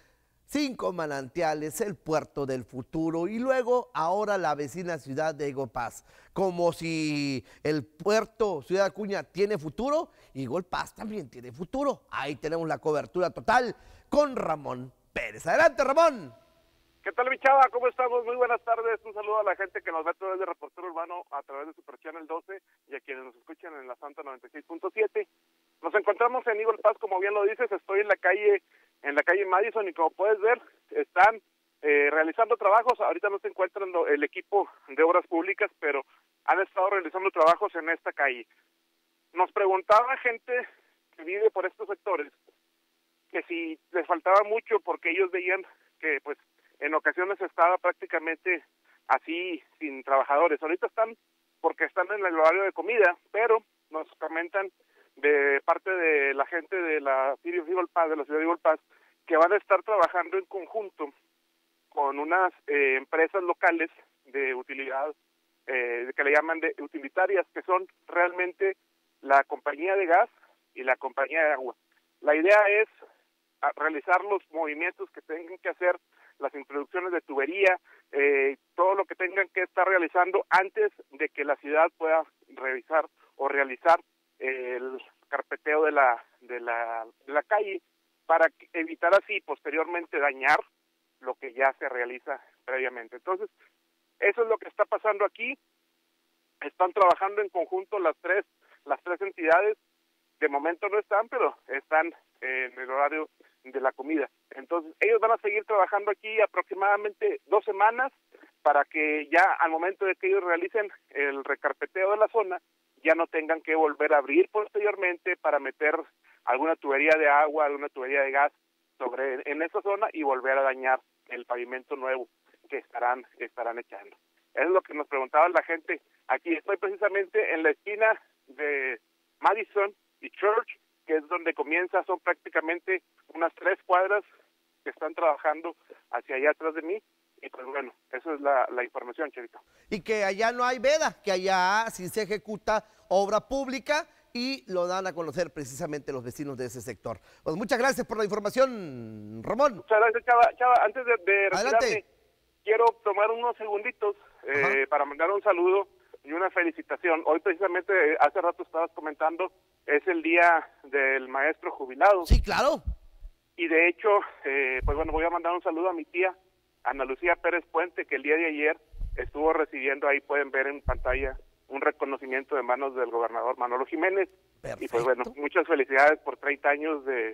cinco manantiales, el puerto del futuro y luego ahora la vecina ciudad de Eagle Pass. Como si el puerto Ciudad Acuña tiene futuro, Eagle Pass también tiene futuro. Ahí tenemos la cobertura total con Ramón Pérez. Adelante, Ramón. ¿Qué tal, mi chava? ¿Cómo estamos? Muy buenas tardes. Un saludo a la gente que nos ve a través de Reportero Urbano, a través de Super Channel doce y a quienes nos escuchan en la Santa noventa y seis punto siete. Nos encontramos en Eagle Pass, como bien lo dices, estoy en la calle en la calle Madison y como puedes ver, están eh, realizando trabajos. Ahorita no se encuentran lo, el equipo de obras públicas, pero han estado realizando trabajos en esta calle. Nos preguntaba gente que vive por estos sectores que si les faltaba mucho porque ellos veían que pues en ocasiones estaba prácticamente así sin trabajadores. Ahorita están porque están en el horario de comida, pero nos comentan de parte de la gente de la City of Eagle Pass, de la ciudad de Eagle Pass, que van a estar trabajando en conjunto con unas eh, empresas locales de utilidad, eh, que le llaman de utilitarias, que son realmente la compañía de gas y la compañía de agua. La idea es realizar los movimientos que tengan que hacer, las introducciones de tubería, eh, todo lo que tengan que estar realizando antes de que la ciudad pueda revisar o realizar el carpeteo de la de la, de la calle, para evitar así posteriormente dañar lo que ya se realiza previamente. Entonces, eso es lo que está pasando aquí. Están trabajando en conjunto las tres las tres entidades. De momento no están, pero están en el horario de la comida. Entonces, ellos van a seguir trabajando aquí aproximadamente dos semanas para que ya al momento de que ellos realicen el recarpeteo de la zona, ya no tengan que volver a abrir posteriormente para meter alguna tubería de agua, alguna tubería de gas sobre en esa zona y volver a dañar el pavimento nuevo que estarán estarán echando. Eso es lo que nos preguntaba la gente. Aquí estoy precisamente en la esquina de Madison y Church, que es donde comienza, son prácticamente unas tres cuadras que están trabajando hacia allá atrás de mí. Y pues bueno, eso es la, la información, Chavito. Y que allá no hay veda, que allá sí se ejecuta obra pública y lo dan a conocer precisamente los vecinos de ese sector. Pues muchas gracias por la información, Ramón. Muchas gracias, Chava. Chava, antes de, de retirarme, quiero tomar unos segunditos eh, para mandar un saludo y una felicitación. Hoy precisamente, hace rato estabas comentando, es el día del maestro jubilado. Sí, claro. Y de hecho, eh, pues bueno, voy a mandar un saludo a mi tía, Ana Lucía Pérez Puente, que el día de ayer estuvo recibiendo, ahí pueden ver en pantalla, un reconocimiento de manos del gobernador Manolo Jiménez. Perfecto. Y pues bueno, muchas felicidades por treinta años de,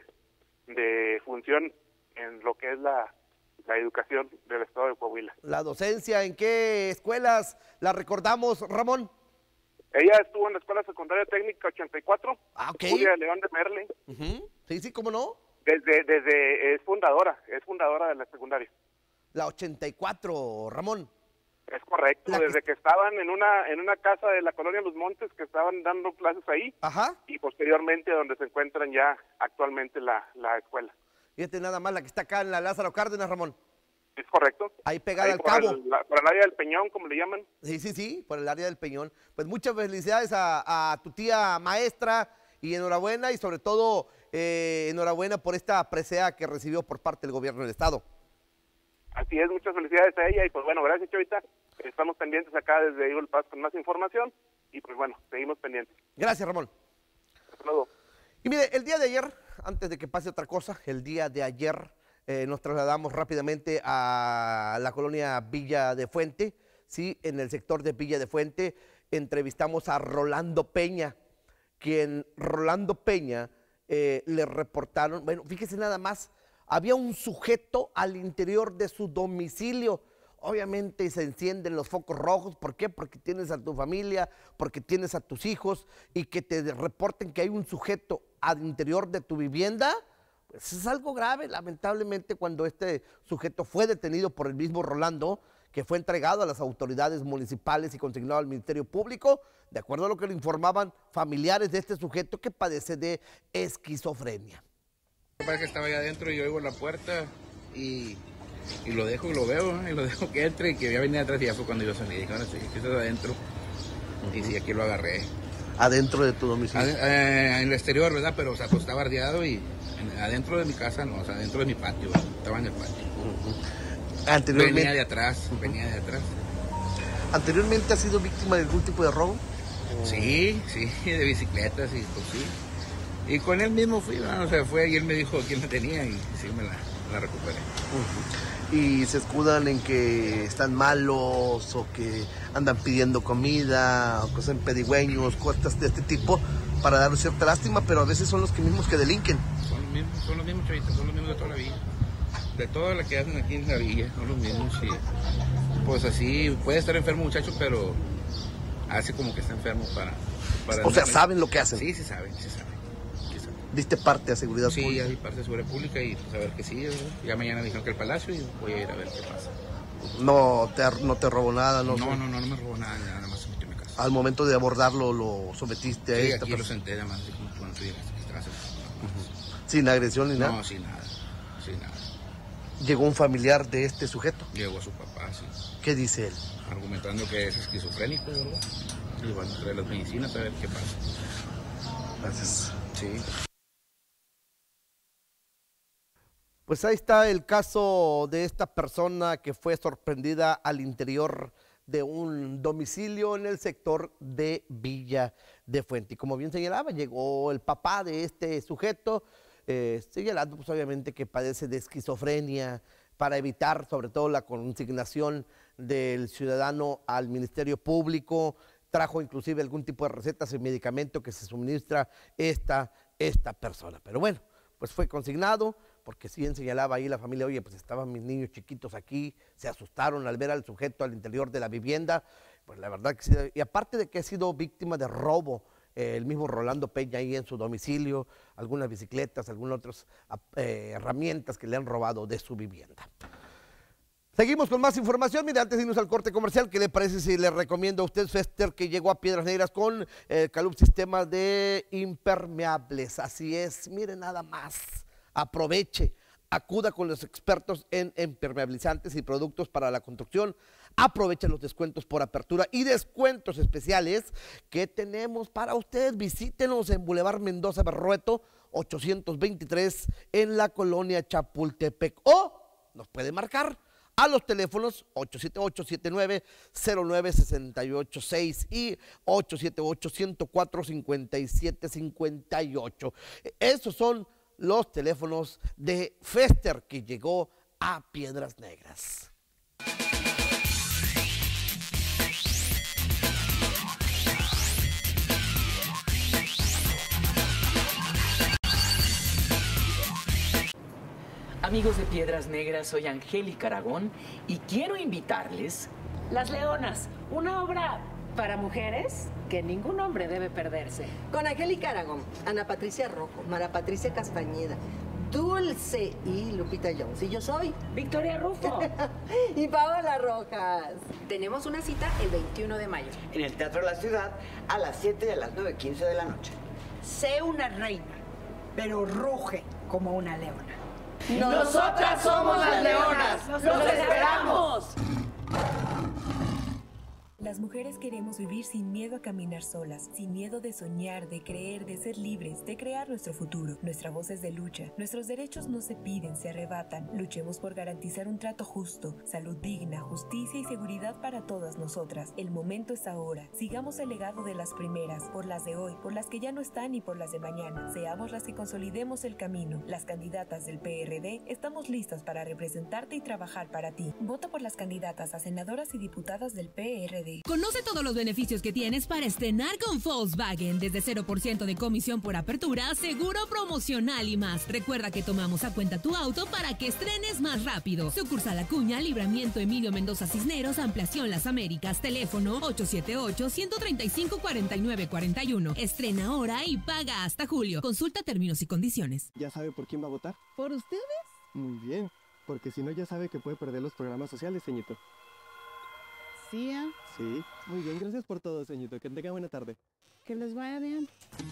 de función en lo que es la, la educación del estado de Coahuila. La docencia, ¿en qué escuelas la recordamos, Ramón? Ella estuvo en la Escuela Secundaria Técnica ochenta y cuatro, ah, ok. Julia de León de Merle. Uh-huh. Sí, sí, ¿cómo no? Desde, desde, es fundadora, es fundadora de la secundaria. La ochenta y cuatro, Ramón. Es correcto, la desde que... que estaban en una en una casa de la colonia Los Montes, que estaban dando clases ahí. Ajá. Y posteriormente donde se encuentran ya actualmente la, la escuela. Fíjate nada más, la que está acá en la Lázaro Cárdenas, Ramón. Es correcto. Ahí pegada ahí al por cabo. El, la, por el área del Peñón, como le llaman. Sí, sí, sí, por el área del Peñón. Pues muchas felicidades a, a tu tía maestra y enhorabuena y sobre todo eh, enhorabuena por esta presea que recibió por parte del gobierno del estado. Así es, muchas felicidades a ella y pues bueno, gracias, Chavita. Estamos pendientes acá desde Eagle Pass con más información y pues bueno, seguimos pendientes. Gracias, Ramón. Hasta luego. Y mire, el día de ayer, antes de que pase otra cosa, el día de ayer eh, nos trasladamos rápidamente a la colonia Villa de Fuente, sí, en el sector de Villa de Fuente entrevistamos a Rolando Peña, quien Rolando Peña eh, le reportaron, bueno, fíjese nada más, había un sujeto al interior de su domicilio. Obviamente se encienden los focos rojos. ¿Por qué? Porque tienes a tu familia, porque tienes a tus hijos y que te reporten que hay un sujeto al interior de tu vivienda. Pues es algo grave, lamentablemente, cuando este sujeto fue detenido por el mismo Rolando, que fue entregado a las autoridades municipales y consignado al Ministerio Público, de acuerdo a lo que le informaban familiares de este sujeto que padece de esquizofrenia. Parece que estaba ahí adentro y yo oigo la puerta y, y lo dejo y lo veo, y lo dejo que entre y que ya venía atrás y ya fue cuando yo salí. Y dije, ahora sí, que estás adentro. Uh-huh. Y sí, aquí lo agarré. adentro de tu domicilio. Ad, eh, en el exterior, ¿verdad? Pero o sea, pues, estaba bardeado y en, adentro de mi casa no, o sea, adentro de mi patio, ¿verdad? Estaba en el patio. Uh-huh. Anteriormente. Venía de atrás, venía de atrás. ¿Anteriormente has sido víctima de algún tipo de robo? Sí, sí, de bicicletas y pues sí. Y con él mismo fui, ¿no? O sea, fue y él me dijo quién la tenía y sí me la, la recuperé. Uh-huh. Y se escudan en que están malos o que andan pidiendo comida o que son pedigüeños, cosas de este tipo para darle cierta lástima, pero a veces son los que mismos que delinquen. Son los mismos, son los mismos chavitos, son los mismos de toda la villa. De toda la que hacen aquí en la villa, son los mismos. Y pues así, puede estar enfermo muchacho, pero hace como que está enfermo para... para o sea, ¿saben lo que hacen? Sí, sí saben, sí saben. ¿Diste parte de seguridad sí, pública? Sí, di parte de seguridad pública y pues a ver que sí, ¿verdad? Ya mañana me dijeron que el Palacio y voy a ir a ver qué pasa. No te, no te robó nada, ¿no? No, no, no, no me robó nada, nada más se metió en mi casa. Al momento de abordarlo, lo sometiste a sí, esta aquí persona. lo senté, además, así como cuando tú llegas a esta casa. Uh-huh. ¿Sin agresión ni nada? No, sin nada, sin nada. ¿Llegó un familiar de este sujeto? Llegó a su papá, sí. ¿Qué dice él? Argumentando que es esquizofrénico, ¿verdad? Y van a traer las medicinas a ver qué pasa. Gracias. Sí. Pues ahí está el caso de esta persona que fue sorprendida al interior de un domicilio en el sector de Villa de Fuente. Y como bien señalaba, llegó el papá de este sujeto, eh, señalando pues obviamente que padece de esquizofrenia, para evitar sobre todo la consignación del ciudadano al Ministerio Público. Trajo inclusive algún tipo de recetas y medicamento que se suministra esta, esta persona. Pero bueno, pues fue consignado, porque si bien señalaba ahí la familia, oye, pues estaban mis niños chiquitos aquí, se asustaron al ver al sujeto al interior de la vivienda, pues la verdad que sí, y aparte de que ha sido víctima de robo, eh, el mismo Rolando Peña ahí en su domicilio, algunas bicicletas, algunas otras eh, herramientas que le han robado de su vivienda. Seguimos con más información. Mira, antes de irnos al corte comercial, ¿qué le parece si le recomiendo a usted Fester, que llegó a Piedras Negras con el Calup Sistema de Impermeables? Así es, mire nada más, aproveche, acuda con los expertos en impermeabilizantes y productos para la construcción. Aproveche los descuentos por apertura y descuentos especiales que tenemos para usted. Visítenos en Boulevard Mendoza Berrueto, ochocientos veintitrés, en la colonia Chapultepec, o nos puede marcar a los teléfonos ocho siete ocho, siete nueve cero nueve, seis ocho seis y ocho siete ocho, uno cero cuatro, cinco siete cinco ocho. Esos son los teléfonos de Fester, que llegó a Piedras Negras. Amigos de Piedras Negras, soy Angélica Aragón y quiero invitarles... Las Leonas, una obra para mujeres que ningún hombre debe perderse. Con Angélica Aragón, Ana Patricia Rojo, Mara Patricia Castañeda, Dulce y Lupita Jones. Y yo soy Victoria Rufo y Paola Rojas. Tenemos una cita el veintiuno de mayo en el Teatro de la Ciudad a las siete y a las nueve quince de la noche. Sé una reina, pero ruge como una leona. Nosotras somos las leonas. ¡Los esperamos! Las mujeres queremos vivir sin miedo a caminar solas, sin miedo de soñar, de creer, de ser libres, de crear nuestro futuro. Nuestra voz es de lucha. Nuestros derechos no se piden, se arrebatan. Luchemos por garantizar un trato justo, salud digna, justicia y seguridad para todas nosotras. El momento es ahora. Sigamos el legado de las primeras, por las de hoy, por las que ya no están y por las de mañana. Seamos las que consolidemos el camino. Las candidatas del P R D estamos listas para representarte y trabajar para ti. Vota por las candidatas a senadoras y diputadas del P R D. Conoce todos los beneficios que tienes para estrenar con Volkswagen, desde cero por ciento de comisión por apertura, seguro promocional y más. Recuerda que tomamos a cuenta tu auto para que estrenes más rápido. Sucursal Acuña, Libramiento Emilio Mendoza Cisneros, Ampliación Las Américas, teléfono ocho siete ocho, uno tres cinco, cuatro nueve cuatro uno. Estrena ahora y paga hasta julio. Consulta términos y condiciones. ¿Ya sabe por quién va a votar? ¿Por ustedes? Muy bien, porque si no ya sabe que puede perder los programas sociales, señorito. ¿Sí? ¿eh? Sí, muy bien, gracias por todo, señorito. Que tenga buena tarde. Que les vaya bien.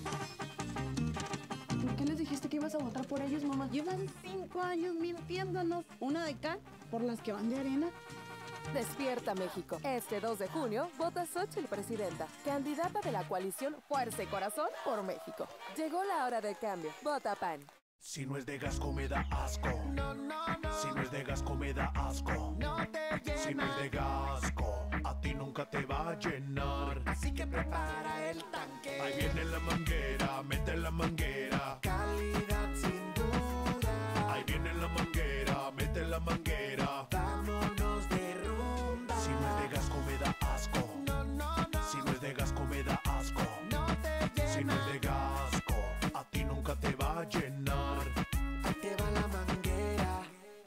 ¿Por qué les dijiste que ibas a votar por ellos, mamá? Llevan cinco años mintiéndonos. Una de cal por las que van de arena Despierta México. Este dos de junio, vota Xóchitl presidenta, candidata de la coalición Fuerza y Corazón por México. Llegó la hora del cambio. Vota P A N. Si no es de Gasco me da asco. No, no, no. Si no es de Gasco me da asco. No te llena. Si no es de Gasco, a ti nunca te va a llenar. Así que prepara el tanque. Ahí viene la manguera, mete la manguera. Calidad sin duda. Ahí viene la manguera, mete la manguera. Vámonos de rumba. Si no es de Gasco me da asco. No, no, no. Si no es de Gasco me da asco. No te llena. Si no es de Gasco, a ti nunca te va a llenar. Ahí te va la manguera.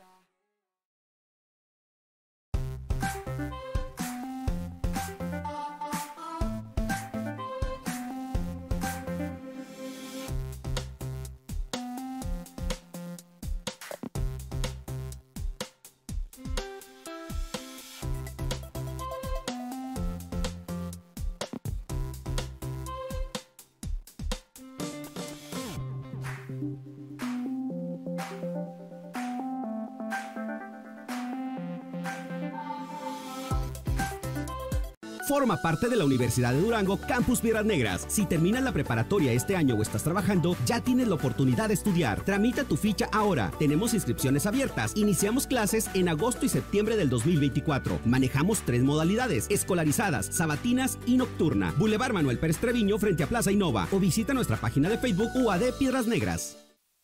Forma parte de la Universidad de Durango, Campus Piedras Negras. Si terminas la preparatoria este año o estás trabajando, ya tienes la oportunidad de estudiar. Tramita tu ficha ahora. Tenemos inscripciones abiertas. Iniciamos clases en agosto y septiembre del dos mil veinticuatro. Manejamos tres modalidades: escolarizadas, sabatinas y nocturna. Boulevard Manuel Pérez Treviño frente a Plaza Innova. O visita nuestra página de Facebook U A D Piedras Negras.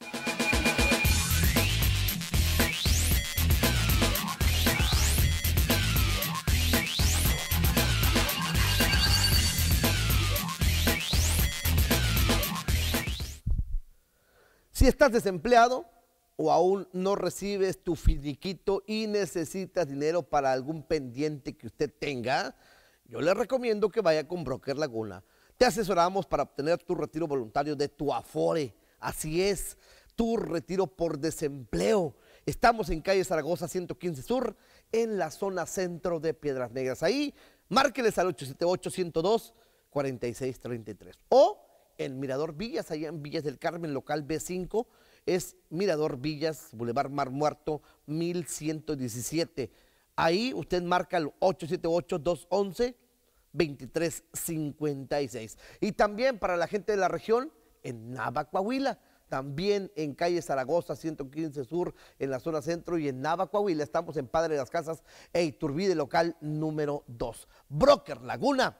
Si estás desempleado o aún no recibes tu finiquito y necesitas dinero para algún pendiente que usted tenga, yo le recomiendo que vaya con Broker Laguna. Te asesoramos para obtener tu retiro voluntario de tu Afore. Así es, tu retiro por desempleo. Estamos en calle Zaragoza ciento quince Sur, en la zona centro de Piedras Negras. Ahí, márqueles al ocho siete ocho, ciento dos, cuarenta y seis treinta y tres. O en Mirador Villas, allá en Villas del Carmen, local B cinco, es Mirador Villas, Boulevard Mar Muerto, mil ciento diecisiete. Ahí usted marca el ocho siete ocho, dos once, veintitrés cincuenta y seis. Y también para la gente de la región, en Nava, Coahuila, también en calle Zaragoza, ciento quince Sur, en la zona centro, y en Nava, Coahuila, estamos en Padre de las Casas e Iturbide, local número dos. Broker Laguna.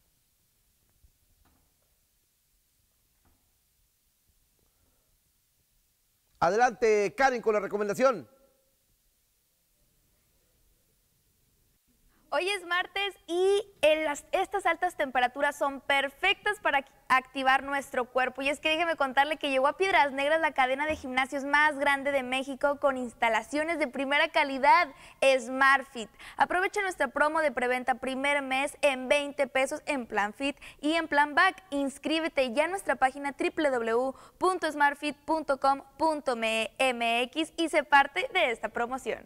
Adelante, Karen, con la recomendación. Hoy es martes y en las, estas altas temperaturas son perfectas para activar nuestro cuerpo. Y es que déjeme contarle que llegó a Piedras Negras la cadena de gimnasios más grande de México con instalaciones de primera calidad, SmartFit. Aprovecha nuestra promo de preventa primer mes en veinte pesos en plan Fit y en plan Back. Inscríbete ya en nuestra página doble u doble u doble u punto smartfit punto com punto m x y sé parte de esta promoción.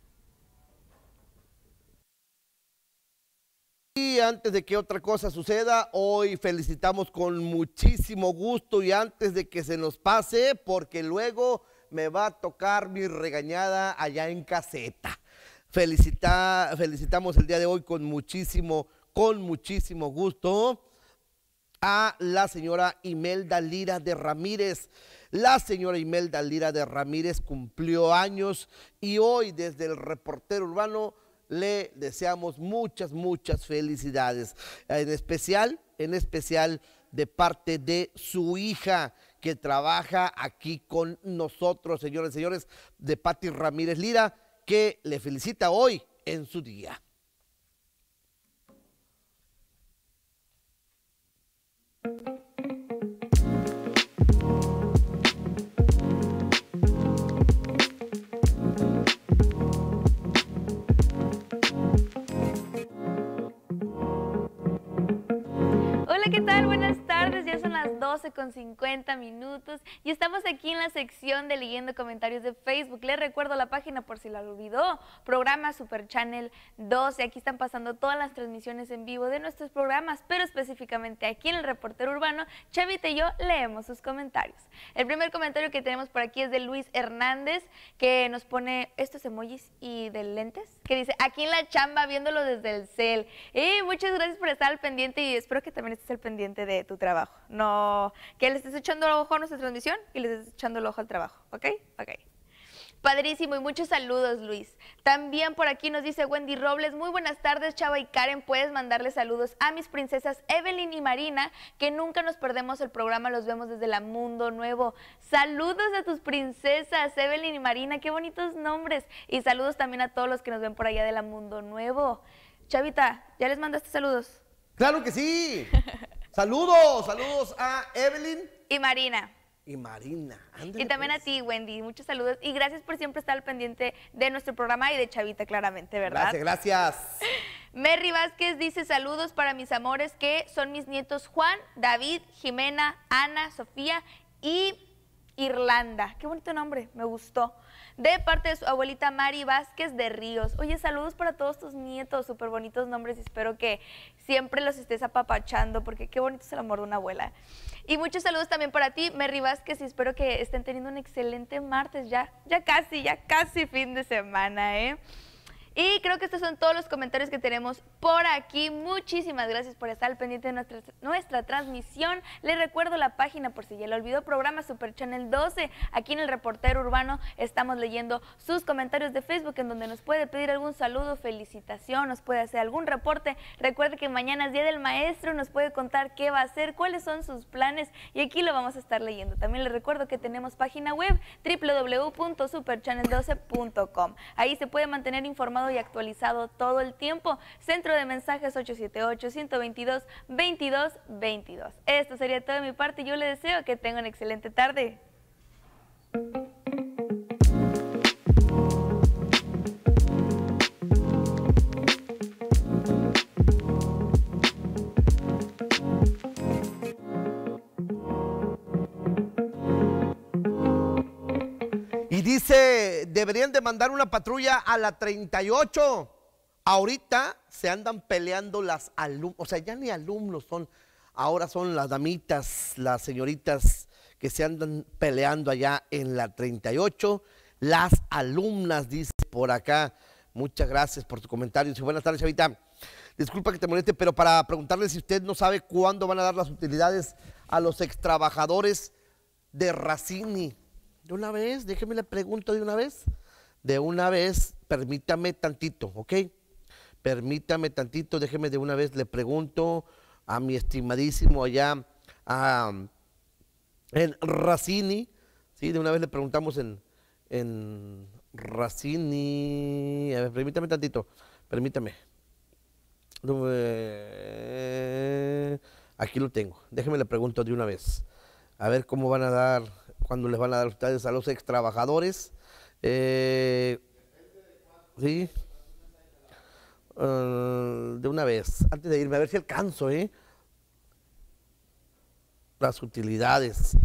Y antes de que otra cosa suceda, hoy felicitamos con muchísimo gusto y antes de que se nos pase, porque luego me va a tocar mi regañada allá en caseta. Felicita, felicitamos el día de hoy con muchísimo, con muchísimo gusto a la señora Imelda Lira de Ramírez. La señora Imelda Lira de Ramírez cumplió años y hoy desde el Reportero Urbano le deseamos muchas, muchas felicidades, en especial, en especial de parte de su hija que trabaja aquí con nosotros, señores y señores, de Pati Ramírez Lira, que le felicita hoy en su día. Hola, ¿qué tal? Buenas tardes, ya son las doce con cincuenta minutos y estamos aquí en la sección de leyendo comentarios de Facebook. Les recuerdo la página por si la olvidó, programa Super Channel doce. Aquí están pasando todas las transmisiones en vivo de nuestros programas, pero específicamente aquí en el Reportero Urbano, Chavita y yo leemos sus comentarios. El primer comentario que tenemos por aquí es de Luis Hernández, que nos pone estos emojis y de lentes, que dice, aquí en la chamba viéndolo desde el cel. Y muchas gracias por estar al pendiente y espero que también estés al pendiente de tu trabajo. No, que le estés echando el ojo a nuestra transmisión y le estés echando el ojo al trabajo, ¿ok? Ok. Padrísimo y muchos saludos, Luis. También por aquí nos dice Wendy Robles, muy buenas tardes, Chava y Karen, puedes mandarle saludos a mis princesas Evelyn y Marina, que nunca nos perdemos el programa, los vemos desde la Mundo Nuevo. Saludos a tus princesas Evelyn y Marina, qué bonitos nombres. Y saludos también a todos los que nos ven por allá de la Mundo Nuevo. Chavita, ¿ya les mandaste saludos? ¡Claro que sí! Saludos, saludos a Evelyn y Marina. Y Marina. Ándale, y también pues. a ti, Wendy. Muchos saludos y gracias por siempre estar al pendiente de nuestro programa y de Chavita, claramente, ¿verdad? Gracias, gracias. Merry Vázquez dice saludos para mis amores que son mis nietos Juan, David, Jimena, Ana, Sofía y Irlanda. Qué bonito nombre, me gustó. De parte de su abuelita Mari Vázquez de Ríos. Oye, saludos para todos tus nietos, súper bonitos nombres y espero que siempre los estés apapachando porque qué bonito es el amor de una abuela. Y muchos saludos también para ti, Merry Vázquez, y espero que estén teniendo un excelente martes, ya, ya casi, ya casi fin de semana, ¿eh? Y creo que estos son todos los comentarios que tenemos por aquí. Muchísimas gracias por estar al pendiente de nuestra, nuestra transmisión. Les recuerdo la página por si ya lo olvidó, programa Super Channel doce. Aquí en el Reportero Urbano estamos leyendo sus comentarios de Facebook en donde nos puede pedir algún saludo, felicitación, nos puede hacer algún reporte. Recuerde que mañana es Día del Maestro, nos puede contar qué va a hacer, cuáles son sus planes y aquí lo vamos a estar leyendo. También les recuerdo que tenemos página web doble u doble u doble u punto super channel doce punto com. Ahí se puede mantener informado y actualizado todo el tiempo. Centro de mensajes ocho siete ocho, uno dos dos, veintidós veintidós. Esto sería todo de mi parte. Yo le deseo que tenga una excelente tarde. Y dice, deberían de mandar una patrulla a la treinta y ocho. Ahorita se andan peleando las alumnos, o sea, ya ni alumnos son, ahora son las damitas, las señoritas que se andan peleando allá en la treinta y ocho. Las alumnas, dice por acá. Muchas gracias por tu comentario. Y buenas tardes, Chavita. Disculpa que te moleste, pero para preguntarle si usted no sabe cuándo van a dar las utilidades a los extrabajadores de Racini. De una vez, déjeme le pregunto de una vez. De una vez, permítame tantito, ¿ok? Permítame tantito, déjeme de una vez, le pregunto a mi estimadísimo allá a, en Racini. Sí, de una vez le preguntamos en, en Racini. A ver, permítame tantito, permítame. Aquí lo tengo, déjeme le pregunto de una vez. A ver cómo van a dar, cuándo les van a dar ustedes a los extrabajadores. Eh, sí. Uh, de una vez, antes de irme, a ver si alcanzo, ¿eh? Las utilidades.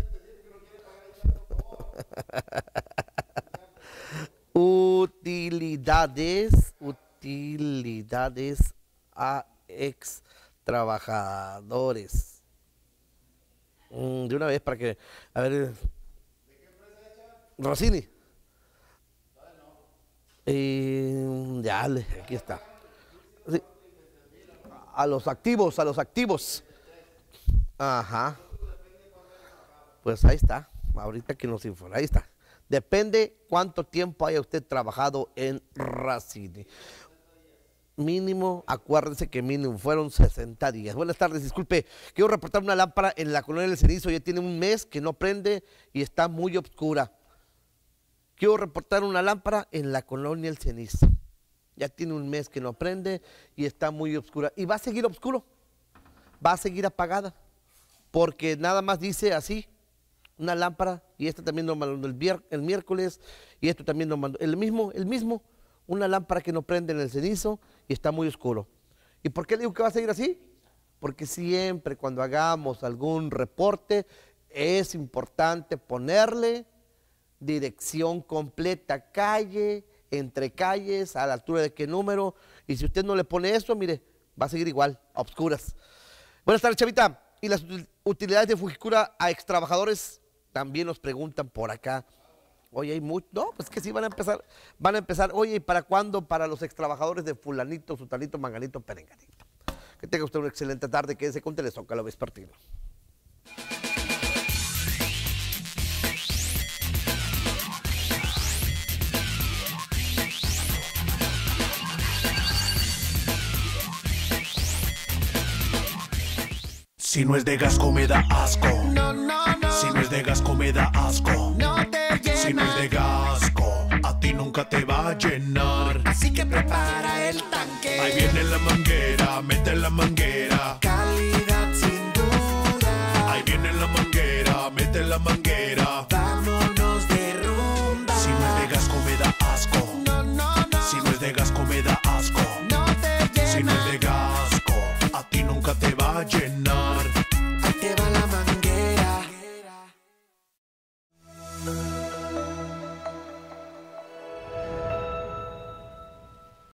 utilidades, utilidades a ex trabajadores. Mm, de una vez para que, a ver, Racini. Eh, ya, aquí está. Sí. A los activos, a los activos. Ajá. Pues ahí está. Ahorita que nos informa. Ahí está. Depende cuánto tiempo haya usted trabajado en Racini. Mínimo, acuérdense que mínimo fueron sesenta días. Buenas tardes, disculpe. Quiero reportar una lámpara en la colonia del Cenizo. Ya tiene un mes que no prende y está muy oscura. Quiero reportar una lámpara en la colonia El Cenizo. Ya tiene un mes que no prende y está muy oscura. Y va a seguir oscuro. Va a seguir apagada. Porque nada más dice así, una lámpara. Y esta también nos mandó el, el miércoles. Y esto también nos mandó el mismo, el mismo. Una lámpara que no prende en El Cenizo y está muy oscuro. ¿Y por qué le digo que va a seguir así? Porque siempre cuando hagamos algún reporte, Es importante ponerle dirección completa, calle, entre calles, a la altura de qué número. Y si usted no le pone eso, mire, va a seguir igual, a obscuras. Buenas tardes, Chavita. Y las utilidades de Fujikura a extrabajadores también nos preguntan por acá. Oye, hay mucho. No, pues que sí van a empezar. Van a empezar. Oye, ¿y para cuándo? Para los extrabajadores de fulanito, sutanito, manganito, perenganito. Que tenga usted una excelente tarde. Quédese con Telezócalo Vespertino. Si no es de Gasco me da asco. No, no, no. Si no es de Gasco me da asco. No te llena. Si no es de Gasco, a ti nunca te va a llenar. Así que prepara el tanque. Ahí viene la manguera, mete la manguera.